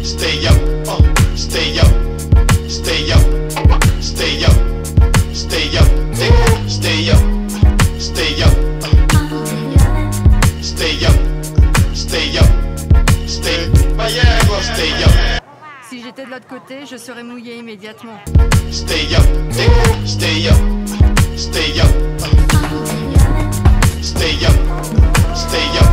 stay up, stay up, stay up, stay up, stay up, stay up, stay up, stay up, stay up, stay up. Si j'étais de l'autre côté, je serais mouillé immédiatement. Stay up, stay up, stay up, stay up, stay up.